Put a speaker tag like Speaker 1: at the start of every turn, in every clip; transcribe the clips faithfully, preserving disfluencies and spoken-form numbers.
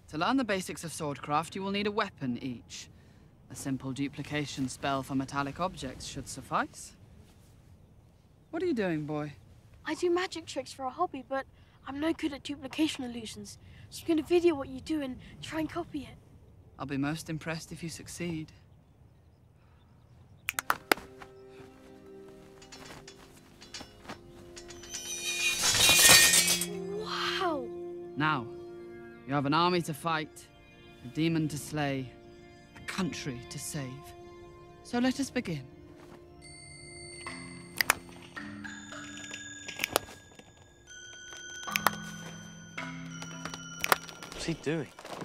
Speaker 1: To learn the basics of swordcraft, you will need a weapon each. A simple duplication spell for metallic objects should suffice. What are you doing, boy?
Speaker 2: I do magic tricks for a hobby, but I'm no good at duplication illusions. So I'm going to video what you do and try and copy it.
Speaker 1: I'll be most impressed if you succeed.
Speaker 2: Wow!
Speaker 1: Now, you have an army to fight, a demon to slay, a country to save. So let us begin.
Speaker 3: What's he doing?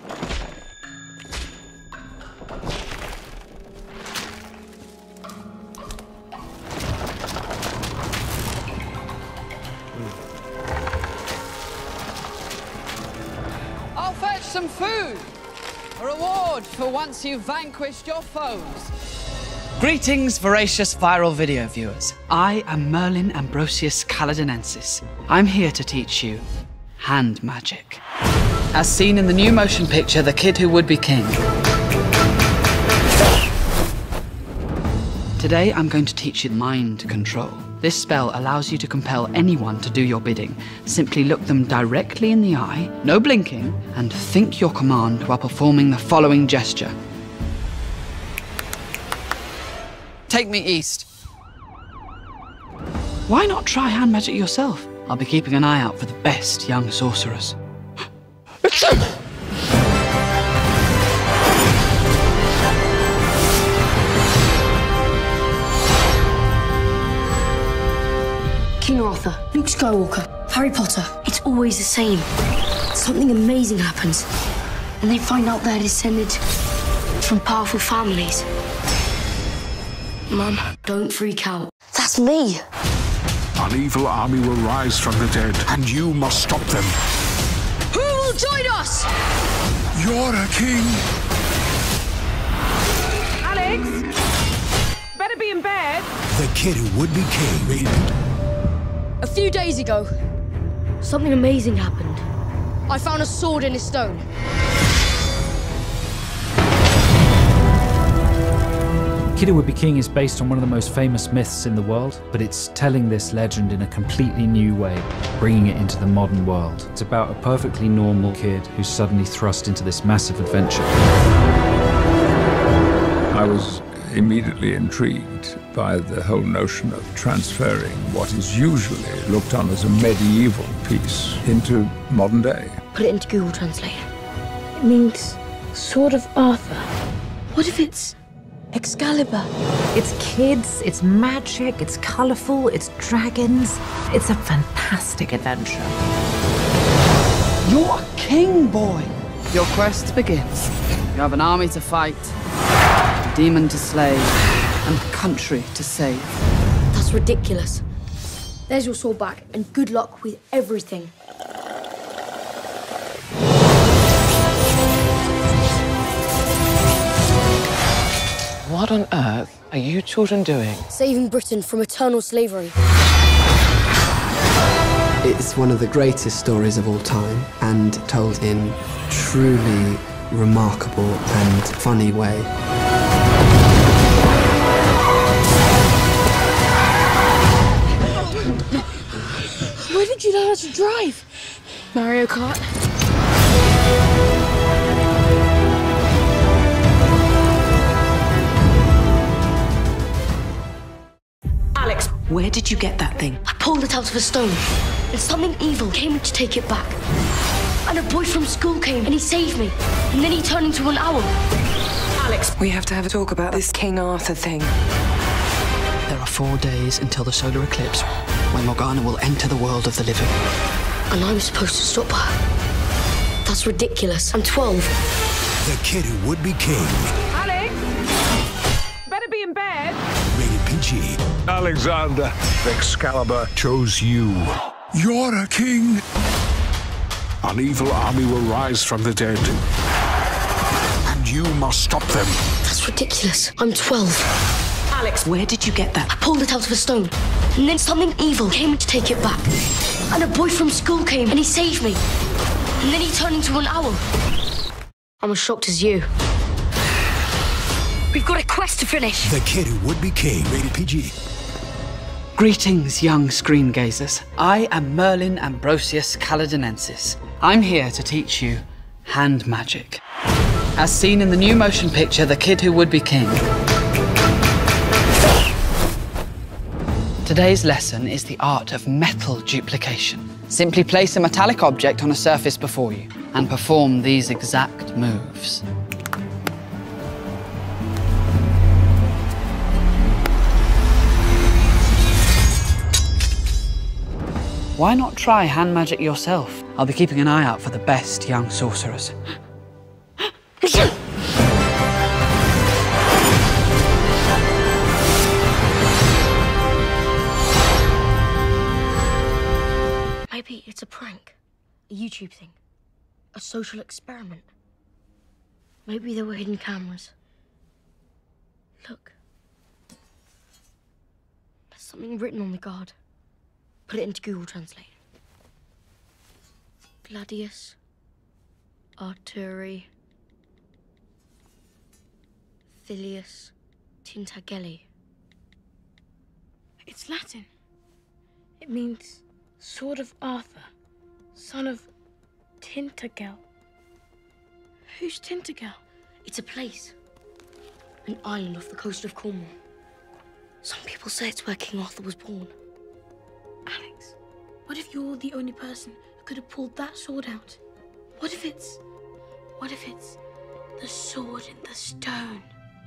Speaker 1: I'll fetch some food! A reward for once you've vanquished your foes. Greetings, voracious viral video viewers. I am Merlin Ambrosius Caledonensis. I'm here to teach you hand magic. As seen in the new motion picture, The Kid Who Would Be King. Today, I'm going to teach you mind control. This spell allows you to compel anyone to do your bidding. Simply look them directly in the eye, no blinking, and think your command while performing the following gesture. Take me east. Why not try hand magic yourself? I'll be keeping an eye out for the best young sorcerers.
Speaker 2: King Arthur, Luke Skywalker, Harry Potter. It's always the same. Something amazing happens, and they find out they're descended from powerful families. Mum, don't freak out. That's me.
Speaker 4: An evil army will rise from the dead, and you must stop them.
Speaker 2: Who will join us?
Speaker 4: You're a king.
Speaker 5: Alex! Better be in bed.
Speaker 4: The Kid Who Would Be King.
Speaker 2: A few days ago, something amazing happened. I found a sword in a stone.
Speaker 6: Kid Who Would Be King is based on one of the most famous myths in the world, but it's telling this legend in a completely new way, bringing it into the modern world. It's about a perfectly normal kid who's suddenly thrust into this massive adventure.
Speaker 7: I was immediately intrigued by the whole notion of transferring what is usually looked on as a medieval piece into modern day.
Speaker 2: Put it into Google Translate. It means Sword of Arthur. What if it's Excalibur?
Speaker 8: It's kids, it's magic, it's colourful, it's dragons. It's a fantastic adventure.
Speaker 1: You're a king, boy! Your quest begins. You have an army to fight, a demon to slay, and a country to save.
Speaker 2: That's ridiculous. There's your sword back, and good luck with everything.
Speaker 3: What on earth are you children doing?
Speaker 2: Saving Britain from eternal slavery.
Speaker 9: It's one of the greatest stories of all time, and told in truly remarkable and funny way.
Speaker 2: Where did you learn how to drive? Mario Kart?
Speaker 8: Alex, where did you get that thing?
Speaker 2: I pulled it out of a stone, and something evil came to take it back. And a boy from school came, and he saved me. And then he turned into an owl.
Speaker 8: Alex, we have to have a talk about this King Arthur thing.
Speaker 9: There are four days until the solar eclipse, when Morgana will enter the world of the living.
Speaker 2: And I'm supposed to stop her. That's ridiculous. I'm twelve.
Speaker 4: The Kid Who Would Be King.
Speaker 5: Alex! Better be in bed.
Speaker 4: Rated P G. Alexander, Excalibur chose you. You're a king. An evil army will rise from the dead, and you must stop them.
Speaker 2: That's ridiculous. I'm twelve.
Speaker 8: Alex, where did you get that?
Speaker 2: I pulled it out of a stone, and then something evil came to take it back. And a boy from school came, and he saved me. And then he turned into an owl. I'm as shocked as you. We've got a quest to finish.
Speaker 10: The Kid Who Would Be King, rated P G.
Speaker 1: Greetings, young screen gazers. I am Merlin Ambrosius Caledonensis. I'm here to teach you hand magic, as seen in the new motion picture, The Kid Who Would Be King. Today's lesson is the art of metal duplication. Simply place a metallic object on a surface before you and perform these exact moves. Why not try hand magic yourself? I'll be keeping an eye out for the best young sorcerers.
Speaker 2: Maybe it's a prank, a YouTube thing, a social experiment. Maybe there were hidden cameras. Look. There's something written on the guard. Put it into Google Translate. Gladius Arturi Filius Tintagelli.
Speaker 11: It's Latin. It means Sword of Arthur, son of Tintagel. Who's Tintagel?
Speaker 2: It's a place. An island off the coast of Cornwall. Some people say it's where King Arthur was born.
Speaker 11: Alex, what if you're the only person who could have pulled that sword out? What if it's... What if it's the sword in the stone?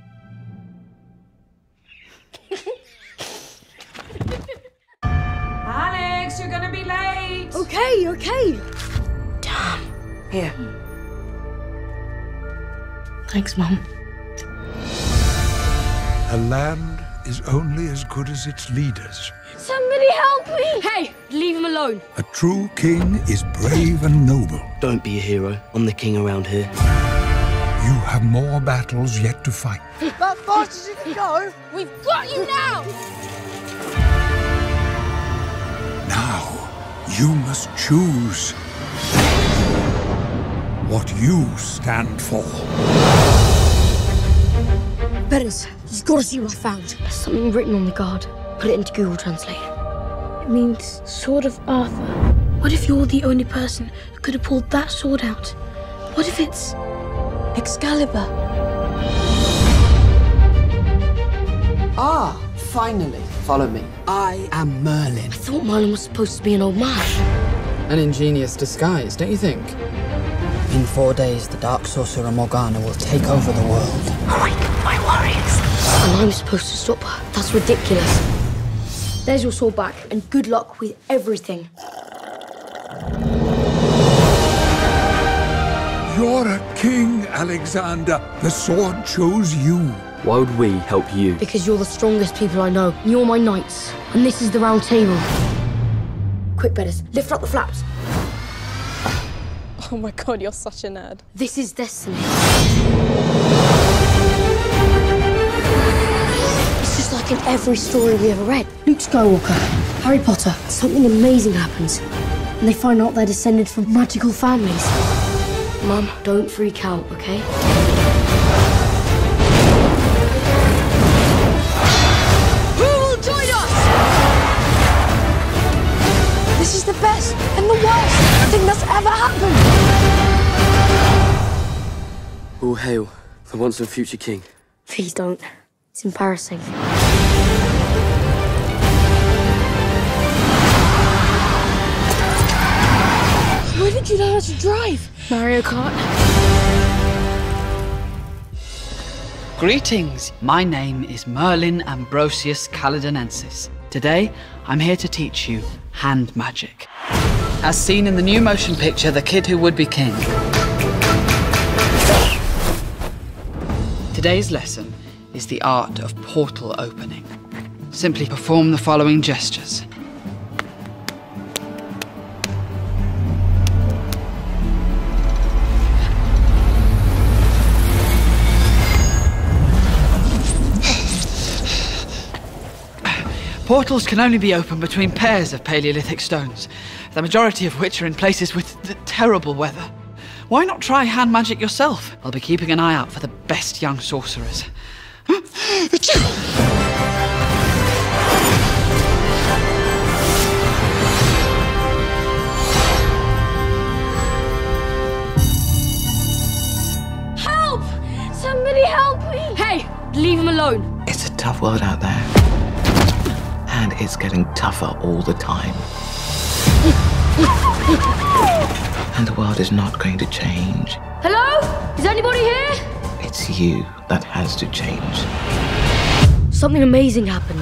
Speaker 5: Alex, you're gonna be late!
Speaker 2: Okay, okay.
Speaker 5: Damn. Here.
Speaker 2: Thanks, Mum.
Speaker 4: A land is only as good as its leaders.
Speaker 2: Somebody help me! Hey, leave him alone.
Speaker 4: A true king is brave and noble.
Speaker 12: Don't be a hero. I'm the king around here.
Speaker 4: You have more battles yet to fight.
Speaker 13: That fast as you can go?
Speaker 2: We've got you now!
Speaker 4: Now, you must choose what you stand for.
Speaker 2: Betters, you've got to see what I found. There's something written on the guard. Put it into Google Translate.
Speaker 11: It means Sword of Arthur. What if you're the only person who could have pulled that sword out? What if it's Excalibur?
Speaker 9: Ah, finally. Follow me. I am Merlin.
Speaker 2: I thought Merlin was supposed to be an old man.
Speaker 9: An ingenious disguise, don't you think? In four days, the Dark Sorcerer Morgana will take over the world.
Speaker 2: Awake my warriors. And I'm supposed to stop her. That's ridiculous. There's your sword back, and good luck with everything.
Speaker 4: You're a king, Alexander. The sword chose you.
Speaker 12: Why would we help you?
Speaker 2: Because you're the strongest people I know. You're my knights, and this is the round table. Quick, Betters, lift up the flaps.
Speaker 14: Oh my god, you're such a nerd.
Speaker 2: This is destiny. It's just like in every story we ever read. Luke Skywalker, Harry Potter, something amazing happens. And they find out they're descended from magical families. Mum, don't freak out, okay?
Speaker 11: Who will join us? This is the best and the worst thing that's ever happened.
Speaker 12: All hail the once and future king.
Speaker 2: Please don't. It's embarrassing.
Speaker 11: Where did you learn how to drive?
Speaker 2: Mario Kart.
Speaker 1: Greetings. My name is Merlin Ambrosius Caledonensis. Today, I'm here to teach you hand magic, as seen in the new motion picture, The Kid Who Would Be King. Today's lesson is the art of portal opening. Simply perform the following gestures. Portals can only be opened between pairs of Paleolithic stones, the majority of which are in places with terrible weather. Why not try hand magic yourself? I'll be keeping an eye out for the best young sorcerers.
Speaker 2: Help! Somebody help me! Hey, leave him alone.
Speaker 3: It's a tough world out there. And it's getting tougher all the time. And the world is not going to change.
Speaker 2: Hello? Is anybody here?
Speaker 3: It's you that has to change.
Speaker 2: Something amazing happened.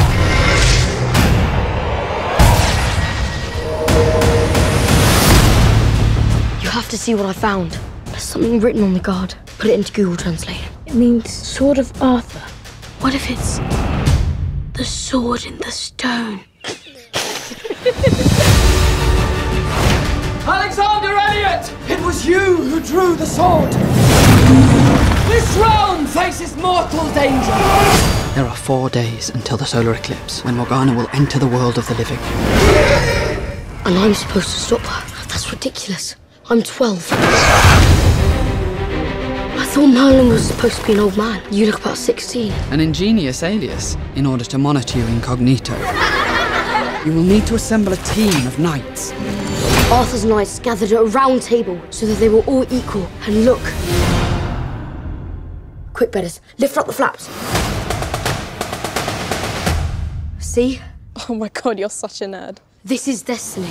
Speaker 2: You have to see what I found. There's something written on the guard. Put it into Google Translate.
Speaker 11: It means Sword of Arthur. What if it's the sword in the stone?
Speaker 13: Alexander Elliot! It was you who drew the sword! This realm faces mortal danger!
Speaker 1: There are four days until the solar eclipse, when Morgana will enter the world of the living.
Speaker 2: And I'm supposed to stop her? That's ridiculous. I'm twelve. I thought Merlin was supposed to be an old man. You look about sixteen.
Speaker 1: An ingenious alias, in order to monitor you incognito. You will need to assemble a team of knights.
Speaker 2: Arthur's knights gathered at a round table so that they were all equal. And look. Quick, Bedders, lift up the flaps. See?
Speaker 14: Oh my god, you're such a nerd.
Speaker 2: This is destiny.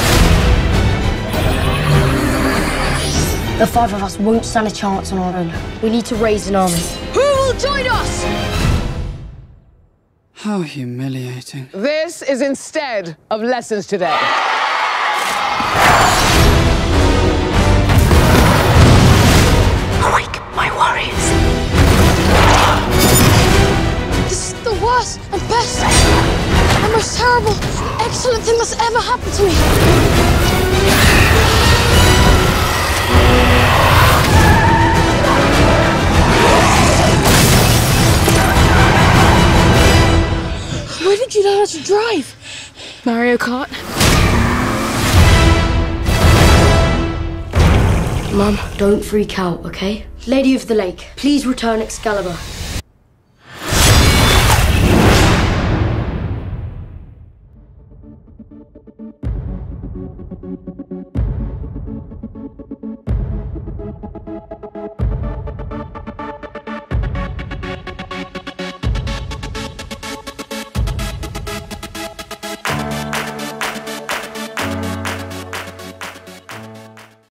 Speaker 2: The five of us won't stand a chance on our own. We need to raise an army. Who will join us?
Speaker 1: How humiliating.
Speaker 15: This is instead of lessons today.
Speaker 2: Awake, my warriors.
Speaker 11: This is the worst and best and most terrible, excellent thing that's ever happened to me. Where did you learn how to drive?
Speaker 14: Mario Kart?
Speaker 2: Mum, don't freak out, okay? Lady of the Lake, please return Excalibur.